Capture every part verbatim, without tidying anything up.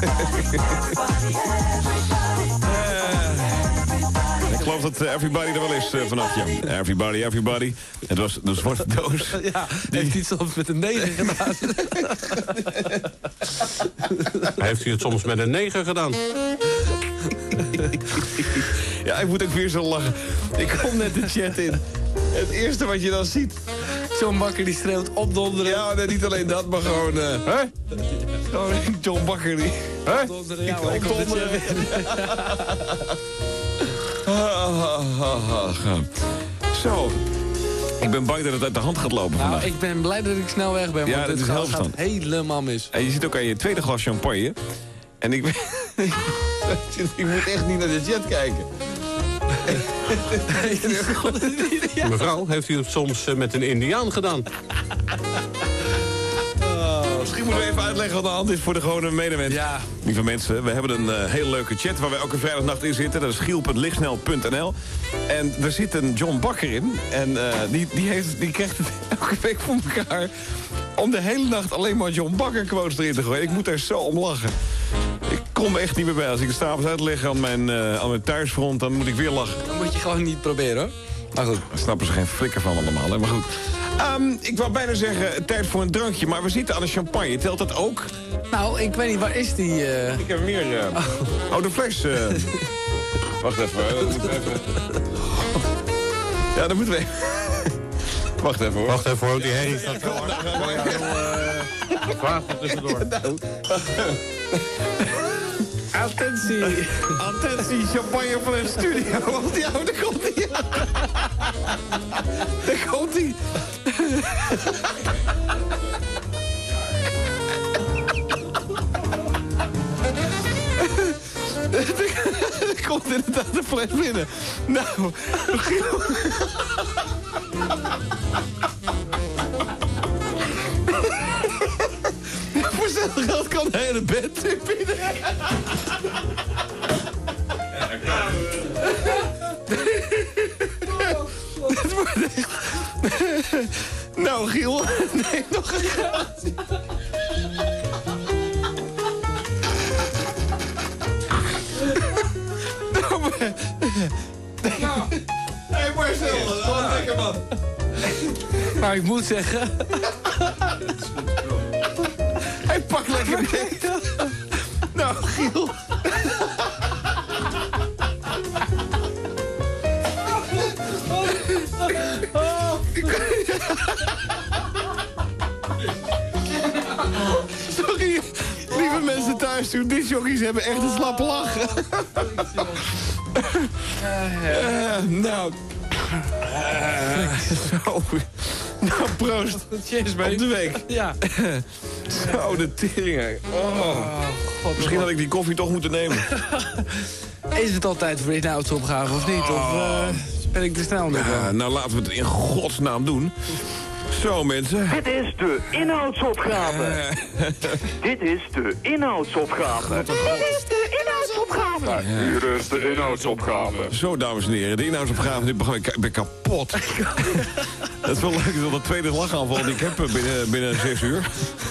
Ik geloof dat uh, everybody er wel is uh, vannacht, ja. Everybody, everybody. Het was de zwarte doos. Ja, die... heeft hij het soms met een negen gedaan? Heeft hij het soms met een negen gedaan? Ja, ik moet ook weer zo lachen. Ik kom net de chat in. Het eerste wat je dan ziet... John Bakker die schreeuwt opdonderen. Ja, nee, niet alleen dat, maar gewoon... Uh, Hè? Gewoon John Bakker die... Hè? Opdonderen, ja, maar ik kom dit Zo. Ik ben bang dat het uit de hand gaat lopen nou, vandaag. ik ben blij dat ik snel weg ben, want Ja, dat het is gaat, heel gaat verstandig. helemaal mis. En je zit ook aan je tweede glas champagne. En ik... ik moet echt niet naar de chat kijken. Mevrouw, heeft u het soms uh, met een Indiaan gedaan? Misschien moeten we even uitleggen wat de hand is voor de gewone medemens. Ja. Lieve mensen, we hebben een uh, hele leuke chat waar we elke vrijdagnacht in zitten. Dat is giel punt lichtsnel punt n l. En er zit een John Bakker in. En uh, die, die, heeft, die krijgt het elke week voor elkaar om de hele nacht alleen maar John Bakker quotes erin te gooien. Ik moet er zo om lachen. Ik kom echt niet meer bij. Als ik het s'avonds uitleg aan mijn, uh, aan mijn thuisfront, dan moet ik weer lachen. Dat moet je gewoon niet proberen, hoor. Maar goed. Daar snappen ze geen flikker van allemaal, hè? Maar goed. Um, ik wou bijna zeggen, tijd voor een drankje, maar we zitten aan de champagne. Telt dat ook? Nou, ik weet niet, waar is die... Uh... Ik heb meer... Uh... Oh. oh, de fles. Uh... Wacht even, hoor. Moeten we even... Ja, dan moeten we even... Wacht even, hoor. Wacht even, hoor. Die herrie staat zo hard. Vraag er tussendoor. Attentie. Attentie, champagne van een studio. Want ja, daar komt hij. Daar komt hij. Er komt inderdaad een fles binnen. Nou, Giel. Voor hetzelfde geld kan de hele bed in binnen. Ja, dat kan. Dit wordt echt... Nou, Giel, neem nog een gratie. Nou, maar... Nou, hé Marcel, wat lekker man. Maar ik moet zeggen... Hij pakt lekker beet. Nou, Giel. Sorry, lieve mensen thuis, die discjockeys hebben echt een slappe lach. Uh, nou... Uh, zo... Nou, proost. Cheers, Op de week. Ja. Zo, de tering. Oh. God, misschien had ik die koffie toch moeten nemen. Is het altijd voor inhoudsopgave of niet? Of uh, ben ik te snel met uh, Nou, laten we het in godsnaam doen. Zo, mensen. Dit is de inhoudsopgave. Uh. Dit is de inhoudsopgave. Dit is de inhoudsopgave. Ja. Hier is de inhoudsopgave. Zo, dames en heren, de inhoudsopgave. Dit programma, ik ben kapot. Dat is wel leuk, dat is wel de tweede lachaaanval die ik heb binnen, binnen zes uur.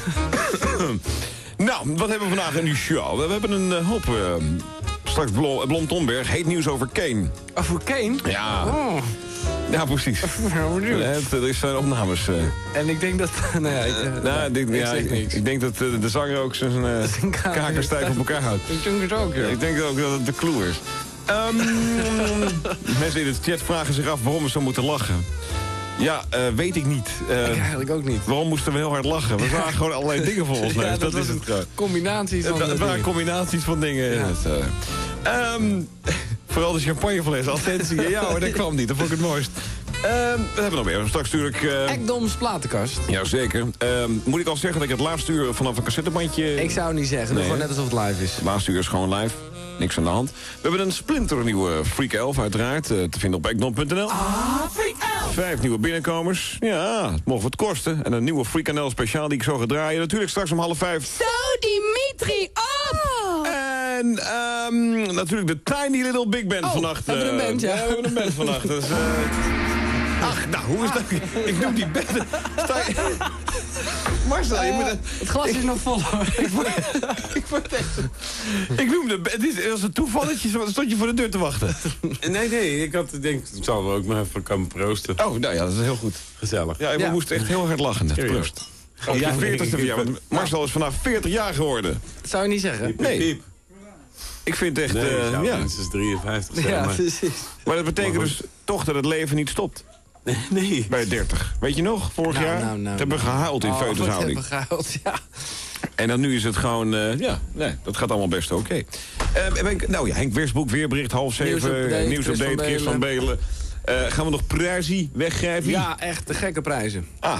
Nou, wat hebben we vandaag in die show? We hebben een uh, hoop... Uh, straks Blom, Blom Tomberg, heet nieuws over Kane. Over Kane? Ja. Oh. Ja, precies. Er is zijn opnames. Uh. En ik denk dat... Nou ja, ik, uh, nou, ik, denk, ik, ja, ik, ik denk dat uh, de zanger ook zijn uh, kaken stijf op elkaar houdt. Ik denk het ook, ja. Ik denk ook dat het de clue is. Um, mensen in de chat vragen zich af waarom we zo moeten lachen. Ja, uh, weet ik niet. Uh, ik eigenlijk ook niet. Waarom moesten we heel hard lachen? We zagen gewoon allerlei dingen voor ons. Ja, dat, dat, dat is was het. combinaties van Het, het waren combinaties van dingen. Ja. Dat, uh, um, vooral de champagnefles, attentie. Ja hoor, dat kwam niet. Dat vond ik het mooist. Um, we hebben nog meer. Straks natuurlijk... Uh, Ekdoms platenkast. Jazeker. Um, moet ik al zeggen dat ik het laatste uur vanaf een cassettebandje... Ik zou niet zeggen. Nee, gewoon net alsof het live is. Het laatste uur is gewoon live. Niks aan de hand. We hebben een splinternieuwe Freak elf uiteraard. Uh, te vinden op ekdom punt n l. Ah, Freak elf! Vijf nieuwe binnenkomers. Ja, het mocht wat kosten. En een nieuwe Freak N L speciaal die ik zo ga draaien. Natuurlijk straks om half vijf. Zo, Dimitri, op! En um, natuurlijk de Tiny Little Big Band oh, vannacht. Hebben we een band, ja? Ja, we hebben een band vannacht. Dus, uh... Ach, nou, hoe is dat? Ik noem die band... Sta je... Marcel, je moet... Uh, het glas is nog vol, hoor. ik, word, ik, word echt, ik noemde... Het is, als een toevalletje, stond je voor de deur te wachten. Nee, nee, ik had denk, ik zal wel ook nog even komen proosten. Oh, nou ja, dat is heel goed. Gezellig. Ja, we Ja. moesten echt heel hard lachen. net. Serieus. Proost. Op je veertigste verjaardag. Marcel is vandaag veertig jaar geworden. Dat zou je niet zeggen. Nee. Piep. Ik vind echt... Nee, uh, ik zou ja. minstens drieënvijftig zijn, Ja, maar... precies. Maar dat betekent Maar dus toch dat het leven niet stopt. Nee. Bij dertig. Weet je nog, vorig Nou, jaar? nou, nou, Ze hebben nou. gehuild in Oh, feutushouding. wat hebben we gehuild, ja. En dan nu is het gewoon... Uh, ja, nee, dat gaat allemaal best oké. Okay. Uh, ben ik- nou ja, Henk Wersboek, weerbericht, half zeven. Nieuwsupdate, Nieuwsupdate, Chris Chris van van Belen. Uh, gaan we nog prijzie weggeven? Ja, echt de gekke prijzen. Ah,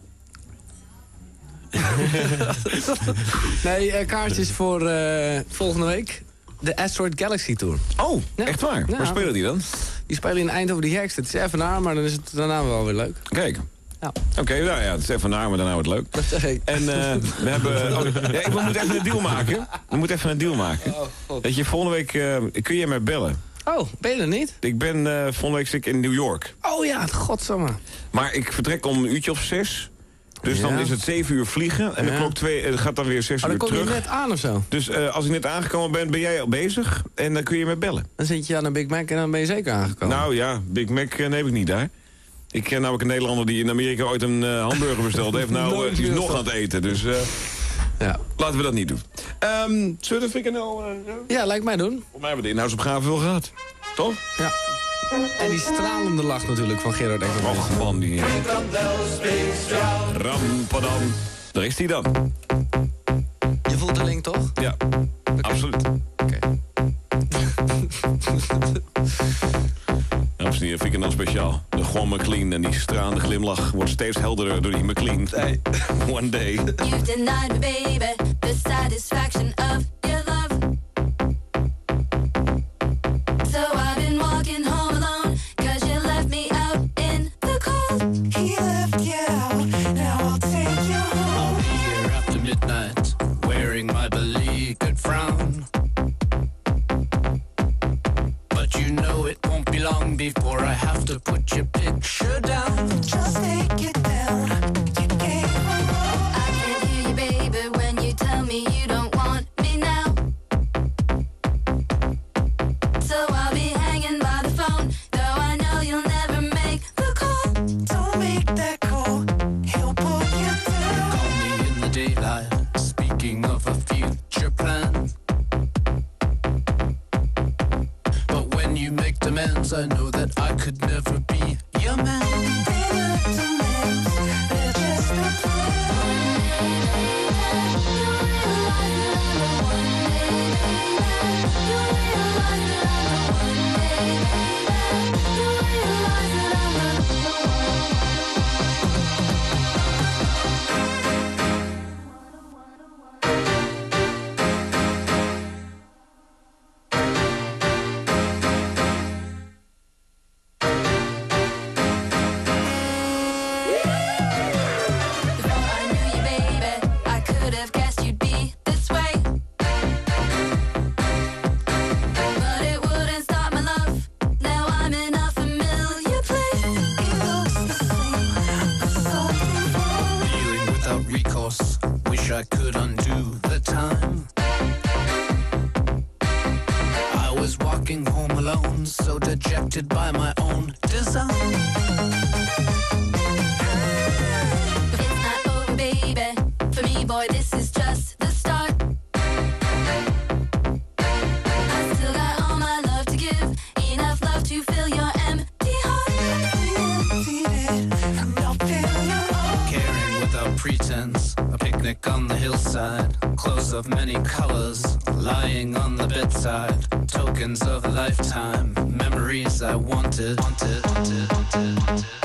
Nee, uh, kaartjes voor uh, volgende week. De Asteroid Galaxy Tour. oh, Ja. echt waar? Ja. Waar spelen die dan? Die spelen in Eindhoven de Herkst. Het is even naar, maar dan is het daarna wel weer leuk. Kijk. Ja. Oké, okay, nou ja, het is even naar, maar daarna wordt het leuk. Dat zeg ik. En uh, we hebben... Oh, ja, we moeten even een deal maken. We moeten even een deal maken. Oh, God. Weet je, volgende week uh, kun je mij bellen. Oh, ben je er niet? Ik ben uh, volgende week zit ik in New York. Oh ja, godsamme. Maar ik vertrek om een uurtje of zes. Dus Ja. dan is het zeven uur vliegen. En de Ja. klok twee uh, gaat dan weer zes Oh, dan uur kom je terug. net aan of zo. Dus uh, als ik net aangekomen ben, ben jij al bezig. En dan kun je me bellen. Dan zit je aan een Big Mac en dan ben je zeker aangekomen. Nou ja, Big Mac uh, neem ik niet daar. Ik ken namelijk een Nederlander die in Amerika ooit een uh, hamburger besteld heeft. Nou, Nooit uh, die is meer nog aan het eten. Dus uh, Ja. laten we dat niet doen. Um, zullen we de frikandel... Uh, zo? Ja, lijkt mij doen. Volgens mij hebben we de inhoudsopgave wel gehad. Toch? Ja. En die stralende lach natuurlijk van Gerard Ekman. Och man, die... Rampadam. Daar is hij dan. Je voelt de link toch? Ja, absoluut. Oké. Dames en heren, frikandel speciaal. De Juan McLean en die stralende glimlach wordt steeds helderder door die McLean. Nee. One day. You denied me, baby, the satisfaction of your love. So I've been walking home alone, cause you left me out in the cold. He left you out, now I'll take you home. Here after midnight, wearing my beleaguered frown. But you know it won't be long before I have to put your picture down. Just take it down, you can't go wrong. I can't hear you, baby, when you tell me you don't want me now. So I'll be hanging by the phone, though I know you'll never make the call. Don't make that call, he'll pull you down. Call me in the daylight, speaking of a future plan. But when you make demands, I know that I could never be your man. They're not demands, they're just a Before I knew you, baby, I could have guessed you'd be this way. But it wouldn't stop my love. Now I'm in a familiar place. It looks the same, but something wrong. Feeling without recourse, wish I could undo the time. I was walking home alone, so dejected by my own design. But it's not over, baby. For me, boy, this is just the start. I still got all my love to give, enough love to fill your empty heart. Empty-head, and I'll fill you up. Caring without pretense, a picnic on the hillside, clothes of many colors, lying on the bedside, tokens of a lifetime, memories I wanted, wanted, wanted, wanted, wanted.